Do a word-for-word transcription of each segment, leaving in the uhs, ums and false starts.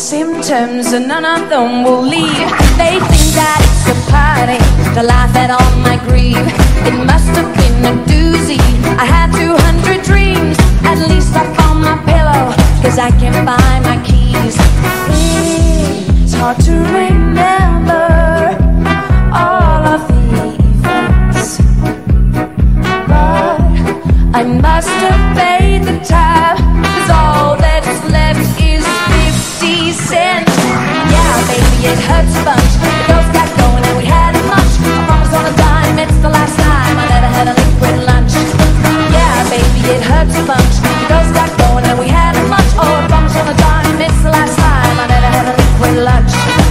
symptoms and none of them will leave. They think that it's a party to laugh at all my grief. It must have been a doozy. I had two hundred dreams, at least I found my pillow, cause I can't find my keys. It's hard to remember all of the events, but I must have paid the tab, cause all that's left is fifty cents. Yeah, baby, it hurts a bunch. The girls got going and we had much. I promise on a dime, it's the last time I never had a liquid lunch. Yeah, baby, it hurts a bunch. The girls got going and we had much. Oh, I promise on a dime, it's the last time I never had a liquid lunch.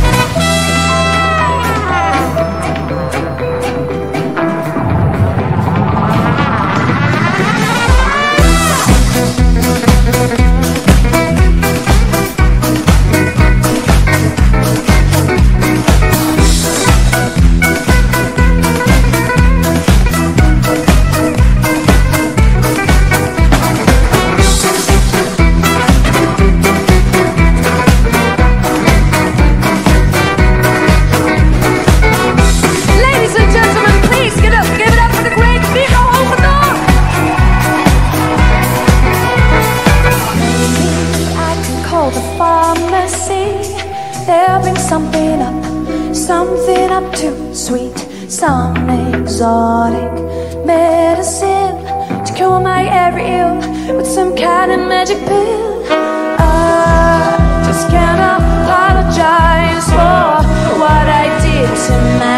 Something up, something up too sweet, some exotic medicine to cure my every ill with some kind of magic pill. I just can't apologize for what I did to my